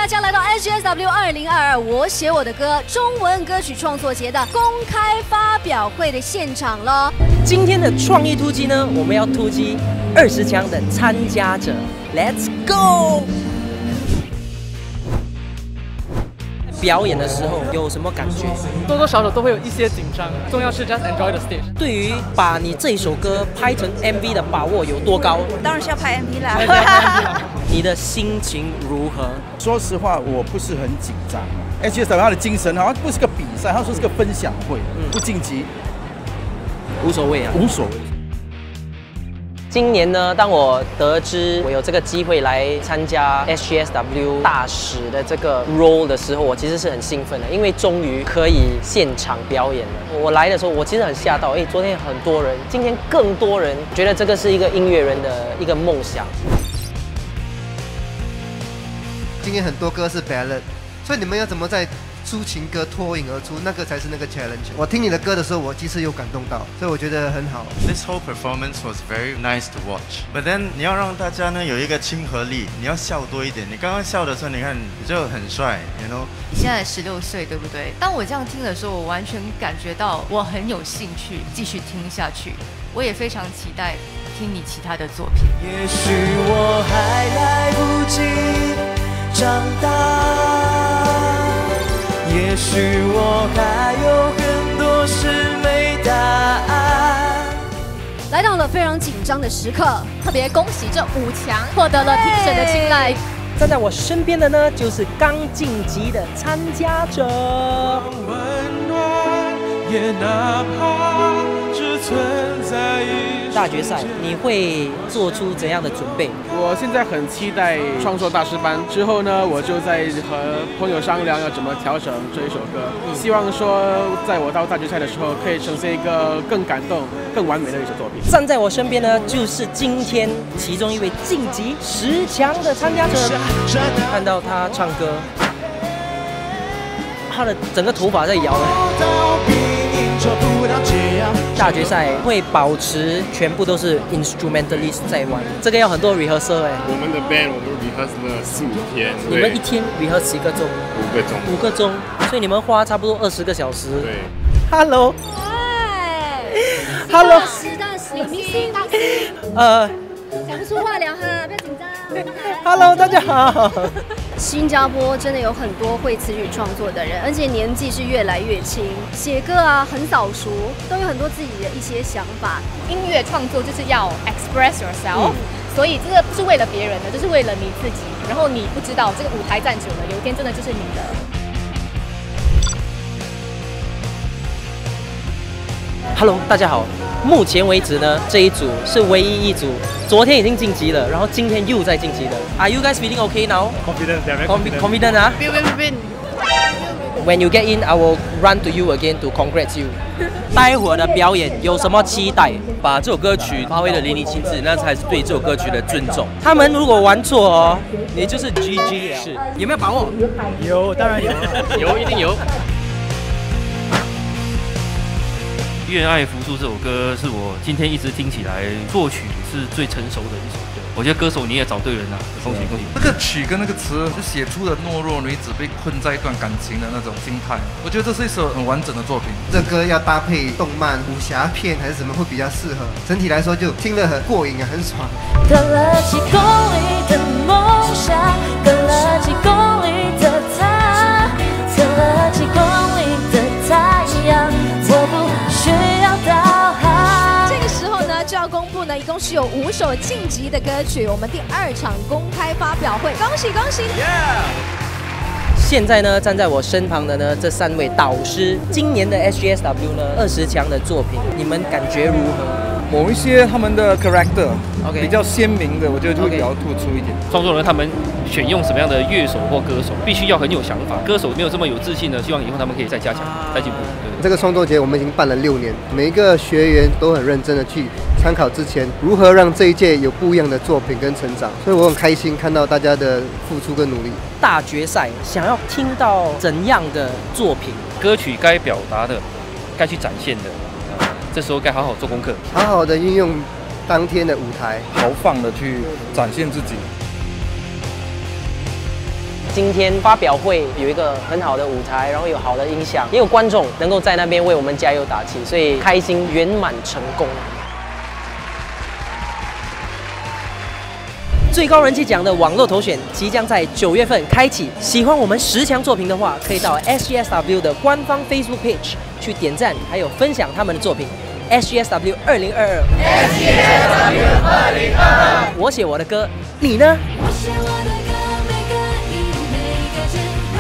大家来到 SGSW 2022我写我的歌中文歌曲创作节的公开发表会的现场咯。 今天的创意突击呢，我们要突击20强的参加者 ，Let's go！ 表演的时候有什么感觉？ 多多少少都会有一些紧张，重要是 just enjoy the stage。 对于把你这一首歌拍成 MV 的把握有多高？ 当然是要拍 MV 啦。 你的心情如何？ 说实话，我不是很紧张。SGSW 它的精神好像不是个比赛，它说是个分享会，不晋级无所谓啊， 无所谓。 今年呢，当我得知我有这个机会来参加 SGSW 大使的这个 role 的时候，我其实是很兴奋的，因为终于可以现场表演了。我来的时候，我其实很吓到，昨天很多人，今天更多人，觉得这个是一个音乐人的一个梦想。 今天很多歌是 ballad， 所以你们要怎么在抒情歌脱颖而出，那个才是那个 challenge。我听你的歌的时候，我其实有感动到，所以我觉得很好。 This whole performance was very nice to watch. But then 你要让大家呢有一个亲和力，你要笑多一点。你刚刚笑的时候，你看你就很帅 ，you know。 你现在16岁，对不对？当我这样听的时候，我完全感觉到我很有兴趣继续听下去。我也非常期待听你其他的作品。 也许我还来不及长大，也许我还有很多事没答案。 来到了非常紧张的时刻， 特别恭喜这5强获得了评审的青睐。 站在我身边的呢，就是刚晋级的参加者。 温暖也哪怕只存在大决赛你会做出怎样的准备？ 我现在很期待创作大师班之后呢，我就在和朋友商量要怎么调整这一首歌。希望说，在我到大决赛的时候，可以呈现一个更感动、更完美的一首作品。 站在我身边呢，就是今天其中一位晋级10强的参加者。看到他唱歌，他的整个头发在摇。大决赛会保持全部都是 instrumentalist 在玩，这个要很多 rehearsal 我们的 band 我们 rehearsal 了4、5天。 你们一天 rehearsal 几个钟？5个钟，所以你们花差不多20个小时。 对。 Hello。 Hello。大使，明星。讲不出话聊哈，不要紧张。 Hello， 大家好。 新加坡真的有很多会词曲创作的人，而且年纪是越来越轻，写歌啊很早熟，都有很多自己的一些想法。 音乐创作就是要 express yourself，所以这个不是为了别人的，这是为了你自己。然后你不知道这个舞台站久了，有一天真的就是你的。 Hello， 大家好。目前为止呢，这一组是唯一一组昨天已经晋级了，然后今天又在晋级的。Are you guys feeling okay now? Confident 啊 ？When you get in, I will run to you again to congratulate you. 待会儿的表演有什么期待？ 把这首歌曲发挥的淋漓尽致，那才是对这首歌曲的尊重。 他们如果玩错哦， 你就是 GG 了。 是，有没有把握？ 有，当然有， 有一定有。 《愿爱扶树》这首歌是我今天一直听起来作曲是最成熟的一首歌。我觉得歌手你也找对人了，恭喜恭喜！ 这个曲跟那个词就写出了懦弱女子被困在一段感情的那种心态。我觉得这是一首很完整的作品。 这歌要搭配动漫、武侠片还是什么会比较适合？整体来说就听得很过瘾啊，很爽。 隔了几公里的梦想，隔了几公里的他，隔了几公里的太阳，我不需要导航。 这个时候呢，就要公布呢，一共是有5首晋级的歌曲，我们第2场公开发表会，恭喜恭喜！ 现在呢，站在我身旁的呢，这3位导师，今年的 SGSW 呢20强的作品，你们感觉如何？ 某一些他们的 character ，OK， 比较鲜明的，我觉得就会比较突出一点。 创作人他们选用什么样的乐手或歌手，必须要很有想法。歌手没有这么有自信的，希望以后他们可以再加强、再进步。对。 这个创作节我们已经办了6年，每一个学员都很认真的去参考之前如何让这一届有不一样的作品跟成长，所以我很开心看到大家的付出跟努力。 大决赛想要听到怎样的作品？ 歌曲该表达的，该去展现的。这时候该好好做功课， 好好的运用当天的舞台， 豪放的去展现自己。 今天发表会有一个很好的舞台，然后有好的音响，也有观众能够在那边为我们加油打气，所以开心圆满成功。最高人气奖的网络投选即将在9月份开启。喜欢我们10强作品的话，可以到 SGSW 的官方 Facebook Page 去点赞，还有分享他们的作品。SGSW 2022， SGSW 2022，我写我的歌，你呢？我写我的歌，每个音每个字。